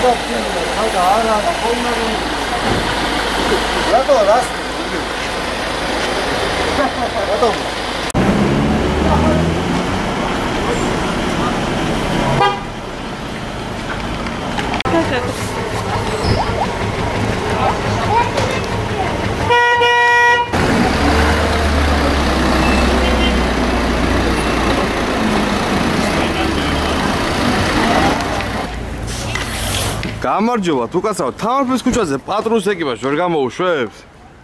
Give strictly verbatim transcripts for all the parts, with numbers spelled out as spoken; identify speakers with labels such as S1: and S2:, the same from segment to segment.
S1: გამარჯობა, თუ კაცო, თამარ ქუჩაზე პატრონს ეკიპაჟი ვერ გამოუშვებს?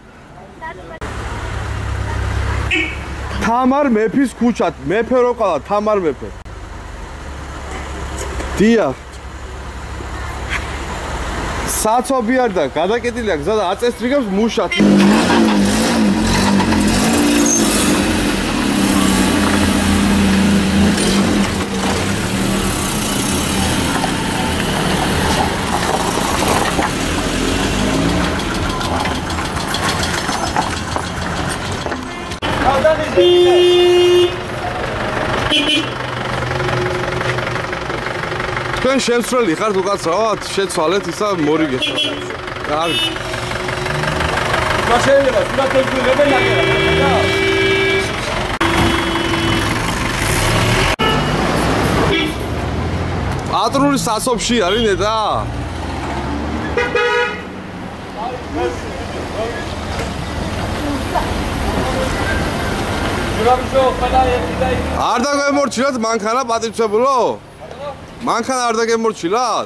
S1: თამარ მეფის ქუჩა, მეფე რო ყალა, თამარ მეფე. დიახ. საცობი არ და გადაკეტილია გზა და აწესრიგებს მუშად. თქვენ შემსვლელი ხართ უკაცრავად, შეცვალეთ ისა მორიგეს. კარგი. მაშენება, სურათები ვიღებენ და პატრული სასოფში არის ნეტა? არ დაგემორჩილოთ მანქანა პატივცებულო? მანქანა არ დაგემორჩილოთ?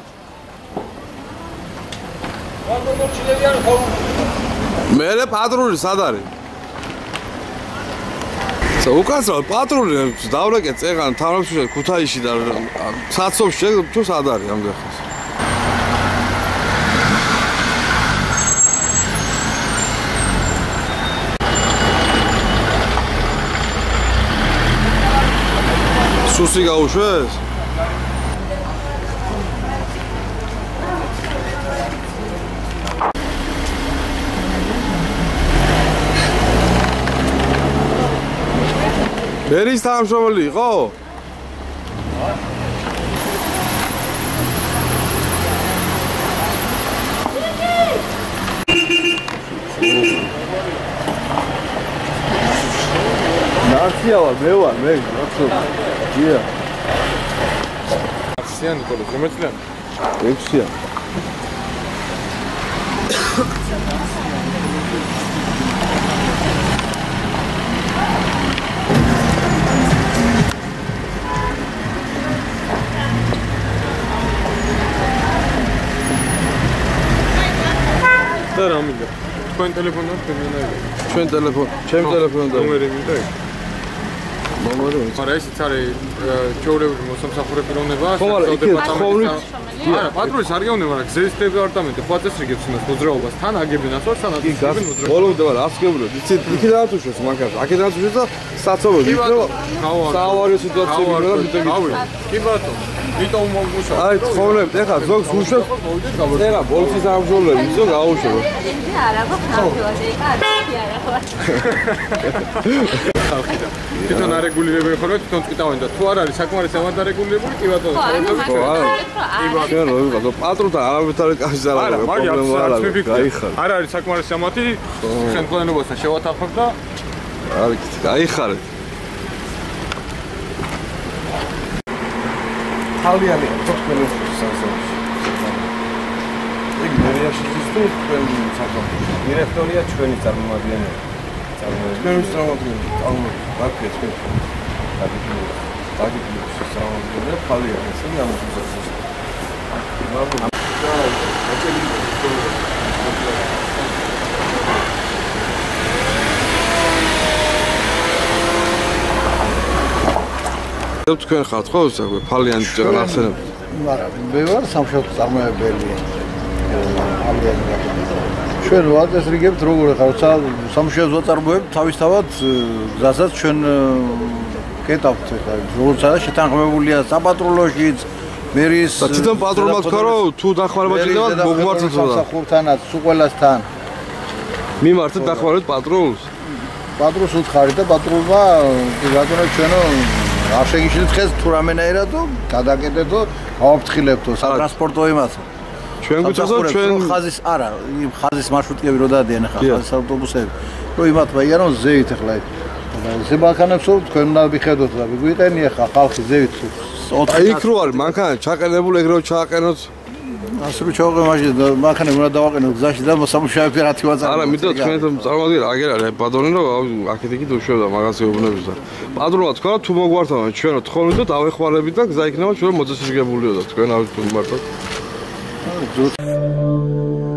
S1: მერე პატრული სად არის? უკაცრავ პატრული დავრეკეთ წეგან თამრებში ქუთაისში და საცობში თუ სად არის ამ გახსოვს? სუსი გაუშვეს? მერის თანამშრომელი იყო? ნარცია ვარ, მე ვარ, მე, რაცო? დია. ასიანი ყოლა, შემეცლიან? ექვსია. და რა მინდა? თქვენ ტელეფონი აქვს თქვენაი? ჩვენ ტელეფონი, ჩემი ტელეფონი და ნომერი მინდა? ნომერი? არა, ისიც არის ჩვეულებრივი მოსამსახურე პიროვნება. ხო, არა, იქ ხოვნით. არა, პატრულის არ გეუბნება, მაგრამ გზების დეპარტამენტი ხო აწესრიგებს იმას მოძრაობას, თან აგებენ ასვას, თან აწესრიგებენ მოძრაობას. ბოლომდე ვარ, აფსკებულობ. იცით, იქიდან ათუშვეს მანქანას. აქედან ათუშვეს და საცობები. იქნება საავაριო სიტუაციები და მიტოვი. კი ბატონო. ვიტომ მოგუშავ. აი, ხოვნებთ, ეხლა ზოგს უშვებს. ეხლა პოლიციის ამჟოლები, ზოგ აუშვებ. არა, გქავდე, არა, ხო. ხალხიდა. თვითონ არეგულირებენ ხოლმე, თვითონ წვიტავენ და თუ არ არის საკმარისი ამად არეგულირებული, კი ბატონო, ხო, არა. კი ბატონო, რო პატრონთან არავით არ კავშირს არ აქვს, პრობლემა არ აქვს. გაიხარ. არ არის საკმარისი ამათი ხელმძღვანელობასთან შევათანხმებ და არის, გაიხარეთ. თავიანი თოქმელი სასწავლო. ეგ მერიაში ის თქვენ საკუთარი დირექტორია ჩვენი წარმომადგენელი. ჩვენი წარმომადგენელი. ანუ რაკეთ თქვენ. დაგიგვი. დაგიგვი სასწავლო თავიანი ისინი ამოწესებს. მაგრამ და აკელი თქვენ ხართ ხო საქმე ფალიანი ჭერა ახსენებ? არა, მე ვარ სამშობლო წარმოებელი. ჩვენ ვაწესრიგებთ როგორ ხარ სამშობლო წარმოებთ თავისთავად გზასაც ჩვენ კეტავთ ხა როდესაც შეთანხმებულია საპატრულოშიც მერის და თვითონ პატრონმა თქვა რომ თუ დახმარება ჭირდებათ მოგმართოთ სამსახურთანაც თუ ყველასთან მიმართეთ დახმარებით პატრულს პატრულს უთხარი და პატრულმა კი ბატონო ჩვენო არ შეგიშლით ხეს თუ რამენაირადო გადაკეტეთო გავაფრთხილებთო სატრანსპორტო იმასო ჩვენ გვიწევთ ჩვენ
S2: ხაზის არა, ხაზის მარშრუტკები რო დადიან ახლა ხაზის ავტობუსები. რო იმათ ვაიარონ ზევით ახლა. ზე ბანკანებს თქვენ უნდა მიხედოთ და გვიყენი ახლა ხალხი ზევით.
S1: აი იქ რო არის მანქანა ჩაყენებული ეგრევე ჩააყენოთ.
S2: ასე რომ ჩავყე მაშინ მანქანები უნდა დავაყენოთ გზაში და სამუშაო ოპერატი ვაწარმოოთ.
S1: არა, მინდა თქვენ წარმოგიდგენ აგერ არის ბატონი რომ აქეთ იქით უშვებდა მაგას ეუბნებს და ბატონმა თქვა თუ მოგვართავ ჩვენო თხოვნით და დავეხმარებით და გზა იქნება ჩვენ მოწესრიგებულიო და თქვენ არ თუ მარტო.